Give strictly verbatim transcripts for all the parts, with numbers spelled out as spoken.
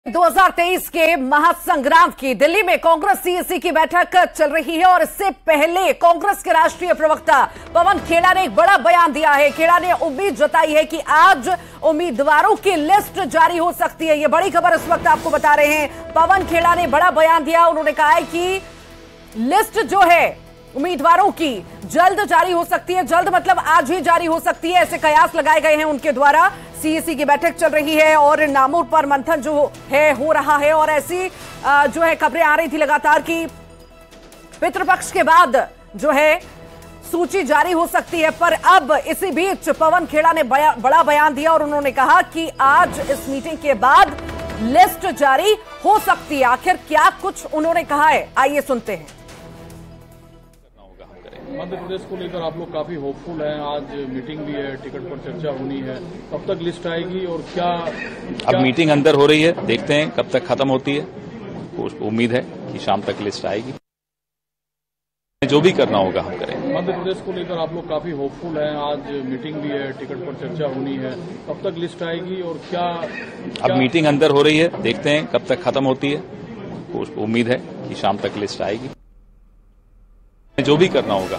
दो हज़ार तेईस के महासंग्राम की दिल्ली में कांग्रेस सीईसी की बैठक चल रही है और इससे पहले कांग्रेस के राष्ट्रीय प्रवक्ता पवन खेड़ा ने एक बड़ा बयान दिया है। खेड़ा ने उम्मीद जताई है कि आज उम्मीदवारों की लिस्ट जारी हो सकती है। ये बड़ी खबर इस वक्त आपको बता रहे हैं। पवन खेड़ा ने बड़ा बयान दिया। उन्होंने कहा है कि लिस्ट जो है उम्मीदवारों की जल्द जारी हो सकती है। जल्द मतलब आज ही जारी हो सकती है, ऐसे कयास लगाए गए हैं उनके द्वारा। सीईसी की बैठक चल रही है और नामों पर मंथन जो है हो रहा है और ऐसी जो है खबरें आ रही थी लगातार कि पितृपक्ष के बाद जो है सूची जारी हो सकती है। पर अब इसी बीच पवन खेड़ा ने बया, बड़ा बयान दिया और उन्होंने कहा कि आज इस मीटिंग के बाद लिस्ट जारी हो सकती है। आखिर क्या कुछ उन्होंने कहा है, आइए सुनते हैं। मध्य प्रदेश को लेकर आप लोग काफी होपफुल हैं। आज मीटिंग भी है, टिकट पर चर्चा होनी है। कब तक लिस्ट आएगी और क्या, क्या... अब मीटिंग अंदर हो रही है, देखते हैं कब तक खत्म होती है। उम्मीद है कि शाम तक लिस्ट आएगी। जो भी करना होगा हम करेंगे। मध्य प्रदेश को लेकर आप लोग काफी होपफुल हैं। आज मीटिंग भी है, टिकट पर चर्चा होनी है। कब तक लिस्ट आएगी और क्या, अब क्या... मीटिंग अंदर हो रही है, देखते हैं कब तक खत्म होती है। उम्मीद है कि शाम तक लिस्ट आएगी। जो भी करना होगा।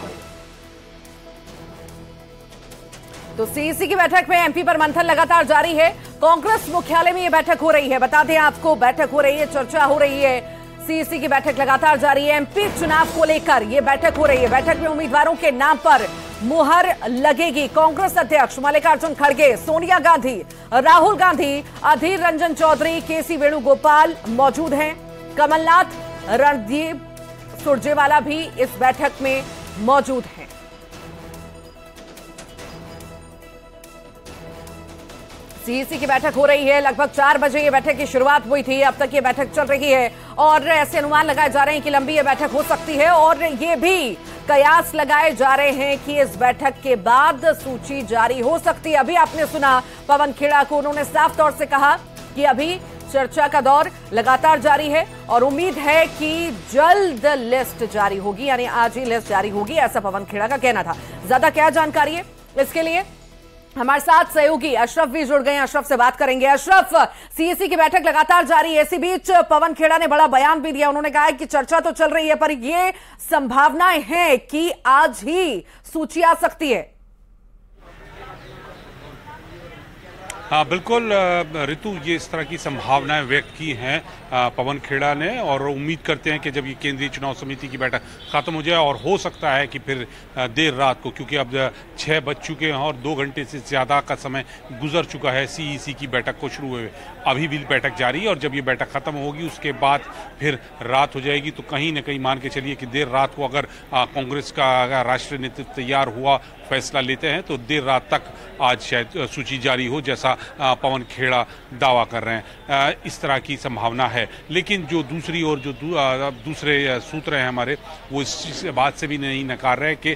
तो सीईसी की बैठक में एमपी पर मंथन लगातार जारी है। कांग्रेस मुख्यालय में यह बैठक हो रही है। बता दें आपको, बैठक हो रही है, चर्चा हो रही है। सीईसी की बैठक लगातार जारी है। एमपी चुनाव को लेकर यह बैठक हो रही है। बैठक में उम्मीदवारों के नाम पर मुहर लगेगी। कांग्रेस अध्यक्ष मल्लिकार्जुन खड़गे, सोनिया गांधी, राहुल गांधी, अधीर रंजन चौधरी, केसी वेणुगोपाल मौजूद हैं। कमलनाथ, रणदीप सुरजेवाला भी इस बैठक में मौजूद हैं। सीईसी की बैठक हो रही है। लगभग चार बजे ये बैठक की शुरुआत हुई थी। अब तक ये बैठक चल रही है और ऐसे अनुमान लगाए जा रहे हैं कि लंबी ये बैठक हो सकती है और ये भी कयास लगाए जा रहे हैं कि इस बैठक के बाद सूची जारी हो सकती है। अभी आपने सुना पवन खेड़ा को, उन्होंने साफ तौर से कहा कि अभी चर्चा का दौर लगातार जारी है और उम्मीद है कि जल्द लिस्ट जारी होगी, यानी आज ही लिस्ट जारी होगी, ऐसा पवन खेड़ा का कहना था। ज्यादा क्या जानकारी है इसके लिए हमारे साथ सहयोगी अशरफ भी जुड़ गए हैं। अशरफ से बात करेंगे। अशरफ, सीईसी की बैठक लगातार जारी है, इसी बीच पवन खेड़ा ने बड़ा बयान भी दिया। उन्होंने कहा है कि चर्चा तो चल रही है पर यह संभावनाएं हैं कि आज ही सूची आ सकती है। हाँ बिल्कुल ऋतु, ये इस तरह की संभावनाएं व्यक्त की हैं पवन खेड़ा ने और उम्मीद करते हैं कि जब ये केंद्रीय चुनाव समिति की बैठक खत्म हो जाए और हो सकता है कि फिर देर रात को, क्योंकि अब छः बज चुके हैं और दो घंटे से ज़्यादा का समय गुजर चुका है सीईसी की बैठक को शुरू हुए, अभी भी बैठक जारी है और जब ये बैठक खत्म होगी उसके बाद फिर रात हो जाएगी। तो कहीं ना कहीं मान के चलिए कि देर रात को अगर कांग्रेस का राष्ट्रीय नेतृत्व तैयार हुआ, फैसला लेते हैं तो देर रात तक आज शायद सूची जारी हो, जैसा पवन खेड़ा दावा कर रहे हैं। इस तरह की संभावना है। लेकिन जो दूसरी ओर जो दू, दूसरे सूत्र हैं हमारे, वो इस बात से भी नहीं नकार रहे कि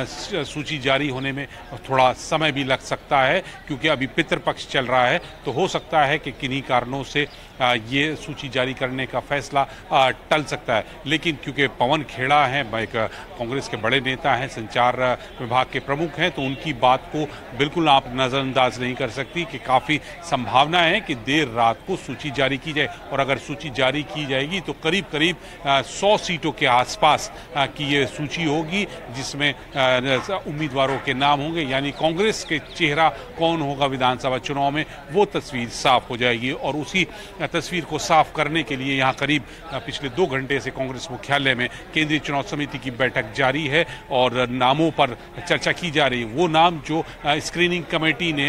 सूची जारी होने में थोड़ा समय भी लग सकता है, क्योंकि अभी पितृपक्ष चल रहा है। तो हो सकता है कि किन्हीं कारणों से ये सूची जारी करने का फैसला टल सकता है। लेकिन क्योंकि पवन खेड़ा हैं, एक कांग्रेस के बड़े नेता हैं, संचार विभाग के प्रमुख हैं, तो उनकी बात को बिल्कुल आप नज़रअंदाज नहीं कर सकती कि काफ़ी संभावना है कि देर रात को सूची जारी की जाए। और अगर सूची जारी की जाएगी तो करीब करीब सौ सीटों के आसपास की ये सूची होगी, जिसमें उम्मीदवारों के नाम होंगे, यानी कांग्रेस के चेहरा कौन होगा विधानसभा चुनाव में, वो तस्वीर साफ हो जाएगी। और उसी तस्वीर को साफ करने के लिए यहाँ करीब पिछले दो घंटे से कांग्रेस मुख्यालय में केंद्रीय चुनाव समिति की बैठक जारी है और नामों पर चर्चा की जा रही है। वो नाम जो स्क्रीनिंग कमेटी ने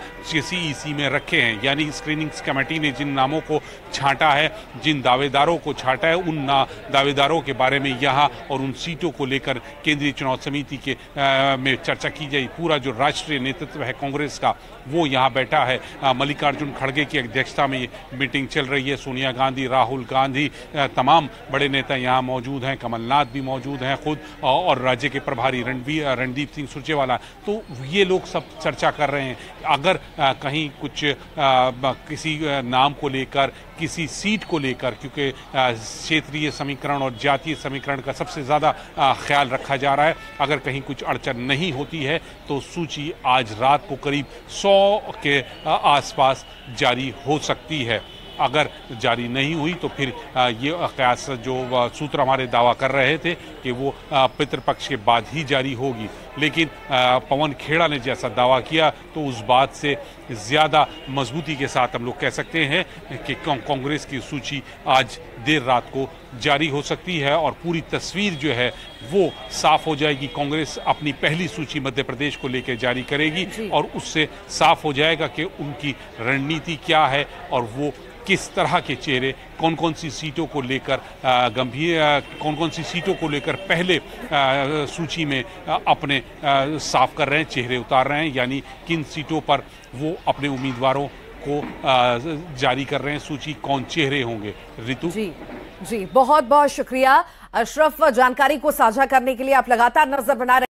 सीईसी में रखे हैं, यानी स्क्रीनिंग कमेटी ने जिन नामों को छांटा है, जिन दावेदारों को छांटा है, उन दावेदारों के बारे में यहाँ और उन सीटों को लेकर केंद्रीय चुनाव समिति के आ, में चर्चा की जाए। पूरा जो राष्ट्रीय नेतृत्व है कांग्रेस का, वो यहाँ बैठा है। मल्लिकार्जुन खड़गे की अध्यक्षता में ये मीटिंग चल रही है। सोनिया गांधी, राहुल गांधी, तमाम बड़े नेता यहाँ मौजूद हैं। कमलनाथ भी मौजूद हैं खुद, और राज्य के प्रभारी रणबीर रणदीप सिंह सुरजेवाला। तो ये लोग सब चर्चा कर रहे हैं। अगर आ, कहीं कुछ आ, किसी नाम को लेकर, किसी सीट को लेकर, क्योंकि क्षेत्रीय समीकरण और जातीय समीकरण का सबसे ज़्यादा ख्याल रखा जा रहा है, अगर कहीं कुछ अड़चन नहीं होती है तो सूची आज रात को करीब सौ के आसपास जारी हो सकती है। अगर जारी नहीं हुई तो फिर ये कयास जो सूत्र हमारे दावा कर रहे थे कि वो पितृपक्ष के बाद ही जारी होगी, लेकिन पवन खेड़ा ने जैसा दावा किया तो उस बात से ज़्यादा मजबूती के साथ हम लोग कह सकते हैं कि कांग्रेस की सूची आज देर रात को जारी हो सकती है और पूरी तस्वीर जो है वो साफ हो जाएगी। कांग्रेस अपनी पहली सूची मध्य प्रदेश को लेकर जारी करेगी और उससे साफ हो जाएगा कि उनकी रणनीति क्या है और वो किस तरह के चेहरे कौन कौन सी सीटों को लेकर गंभीर कौन कौन सी सीटों को लेकर पहले आ, सूची में आ, अपने आ, साफ कर रहे हैं, चेहरे उतार रहे हैं, यानी किन सीटों पर वो अपने उम्मीदवारों को आ, जारी कर रहे हैं सूची, कौन चेहरे होंगे। रितु जी जी बहुत बहुत शुक्रिया अशरफ, जानकारी को साझा करने के लिए। आप लगातार नजर बना रहे